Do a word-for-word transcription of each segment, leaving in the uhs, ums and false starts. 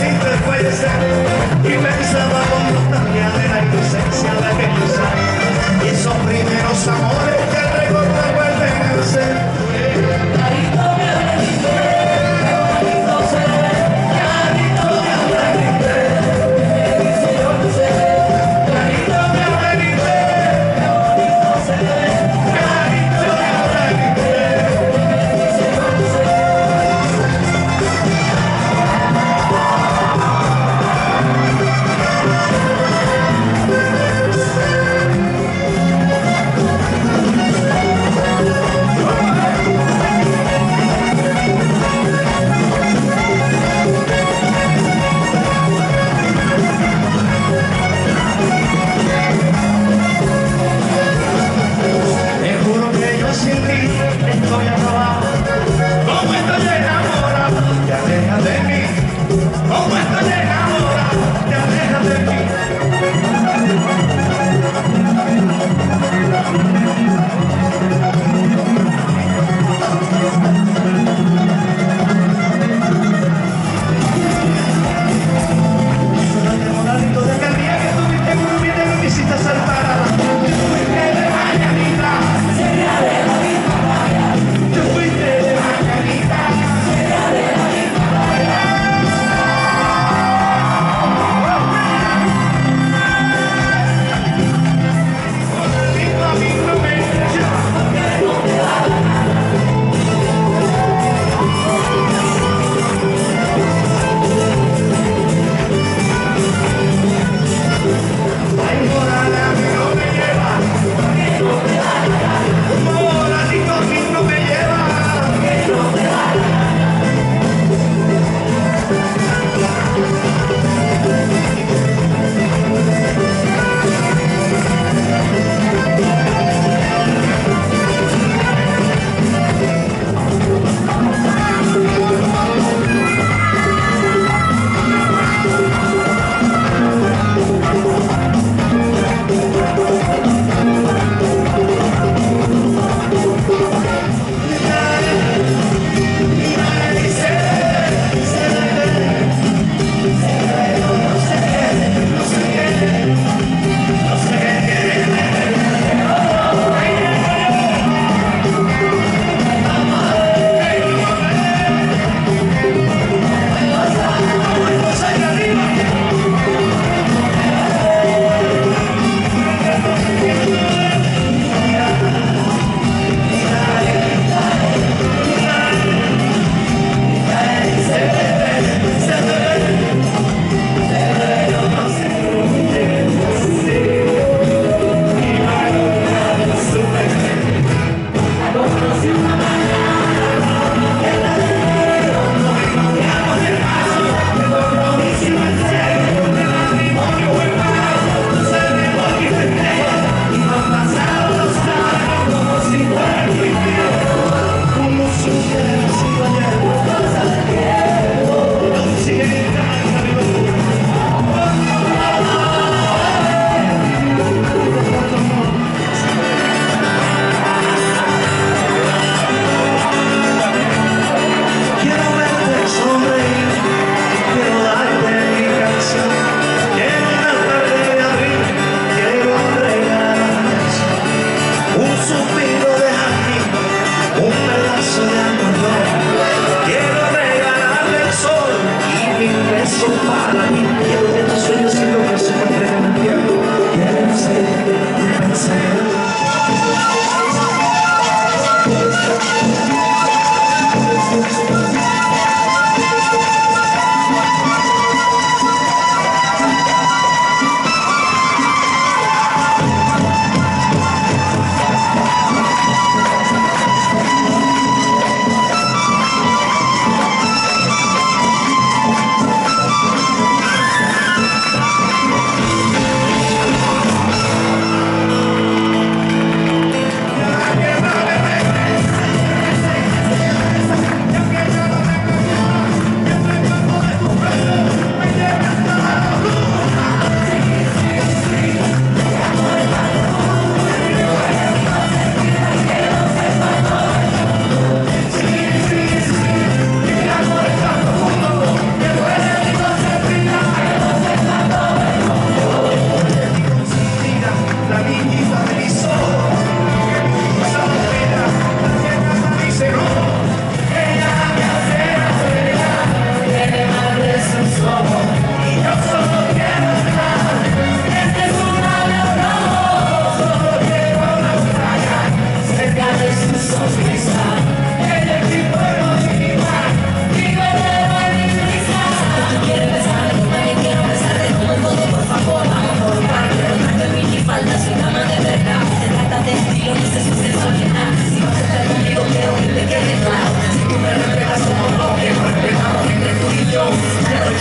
hiciste fallecer y pensaba con nostalgia de la inocencia de aquellos años y esos primeros amores que al recordar vuelven a ser. Carito me abriste, qué bonito se ve, carito me abriste, me dice yo no sé, carito me abriste, qué bonito se ve, carito me abriste, me dice yo no sé.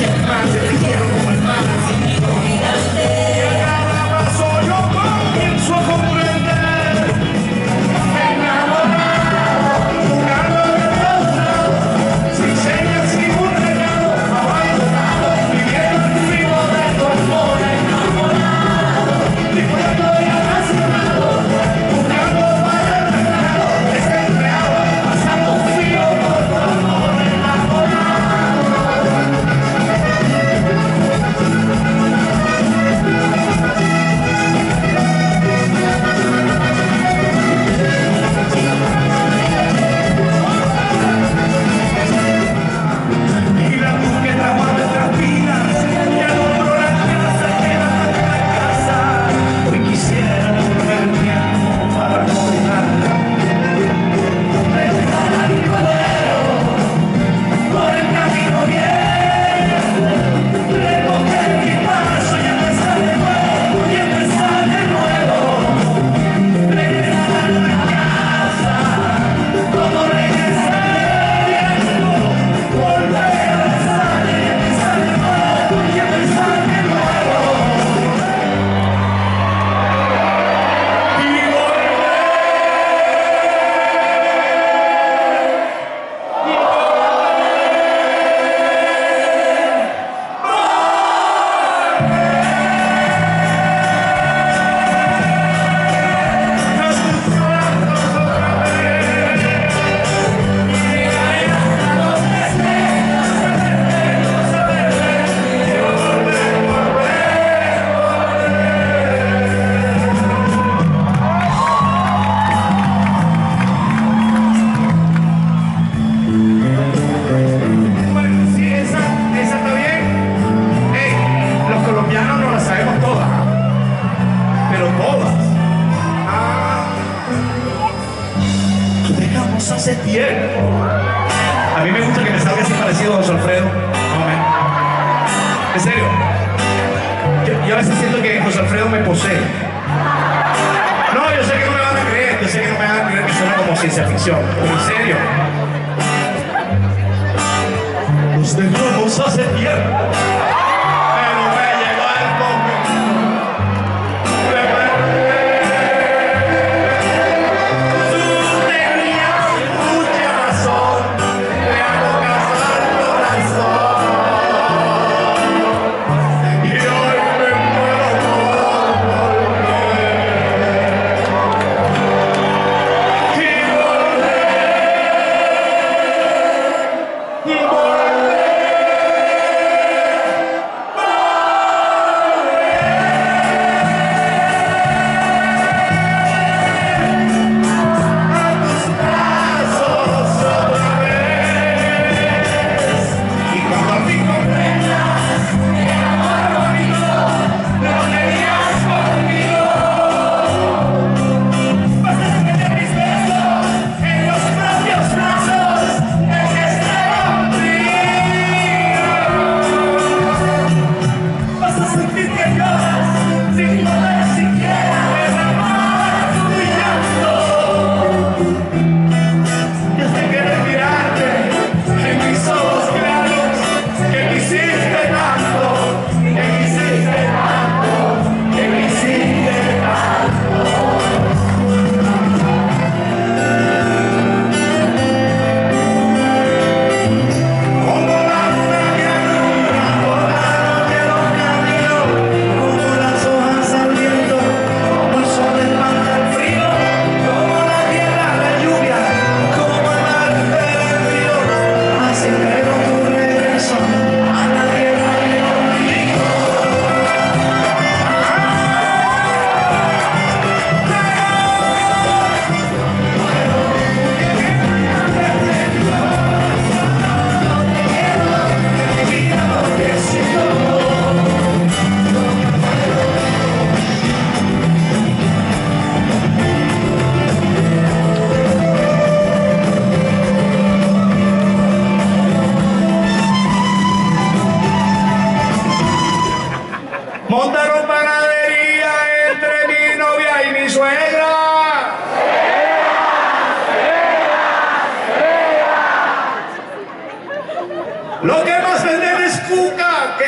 hace tiempo. A mí me gusta que me salga así parecido a José Alfredo. No, en serio. Yo, yo a veces siento que José Alfredo me posee. No, yo sé que no me van a creer. Yo sé que no me van a creer que suena como ciencia ficción. Pero en serio. Nos dejamos hace tiempo. Pero me llegó el momento.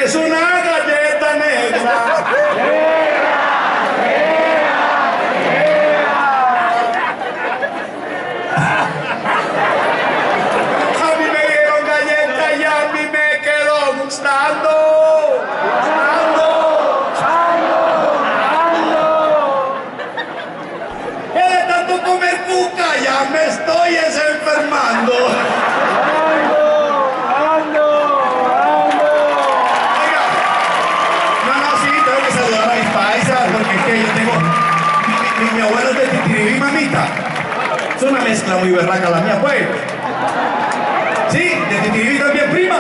es una galleta negra. A mí me dieron galleta y a mí me quedó gustando. Comer cuca, ya me estoy enfermando. ¡Ando! ¡Ando! ¡Ando! Oiga, no, no, sí, tengo que saludar a mis paisas, porque es que yo tengo... Mi, mi, mi abuelo es de Titiribí, mamita. Es una mezcla muy berraca la mía, pues. Sí, de Titiribí también, prima.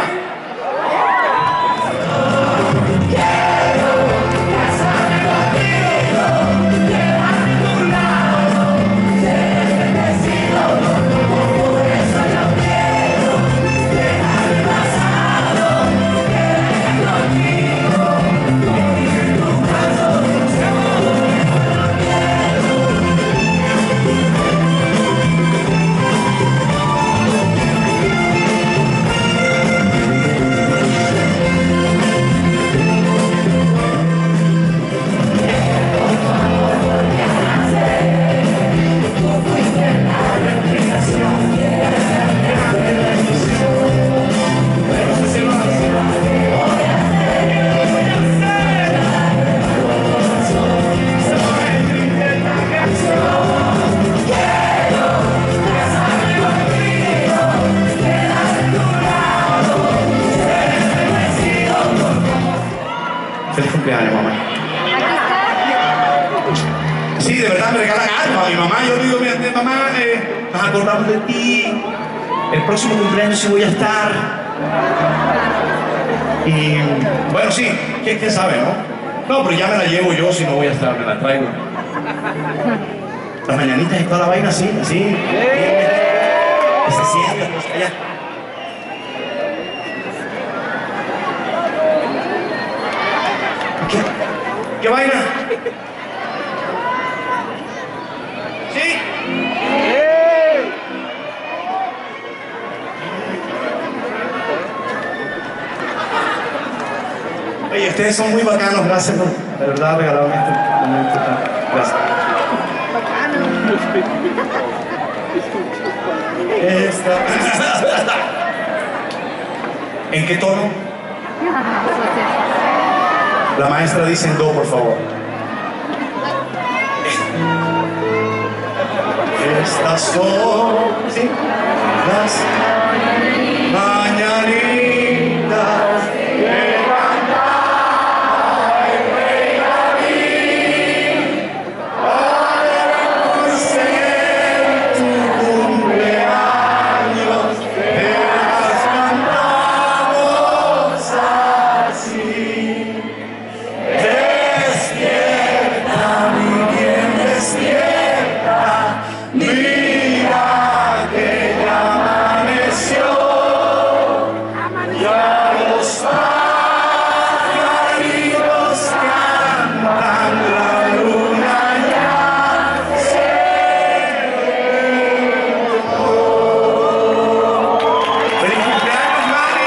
Feliz cumpleaños, mamá. Sí, de verdad me regalan algo a mi mamá. Yo digo, mira, mamá, eh, nos acordamos de ti. El próximo cumpleaños sí voy a estar. Y bueno, sí, ¿quién, quién sabe, no? No, pero ya me la llevo yo, si no voy a estar, me la traigo. Las mañanitas y toda la vaina, sí, así. Que se sienta, pues, allá. ¿Qué? ¿Qué vaina? ¿Sí? Oye, ustedes son muy bacanos, gracias por de verdad regalarme este momento. Gracias. Esta. ¿En qué tono? La maestra dice en do, por favor. Estas son, ¿sí?, las mañanitas que cantaba el rey David para conseguir tu cumpleaños. Te las cantamos así. Despierta, mi bien, despierta. Mira que ya amaneció. Ya los pajaritos cantan, la luna ya se levantó. ¡Feliz cumpleaños, mami!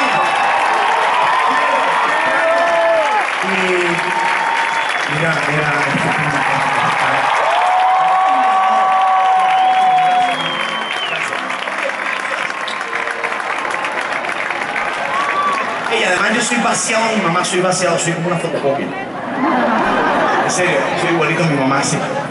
Y mira, mira. Y además yo soy vaciado de mi mamá, soy vaciado, soy como una fotocopia. En serio, soy igualito a mi mamá, sí.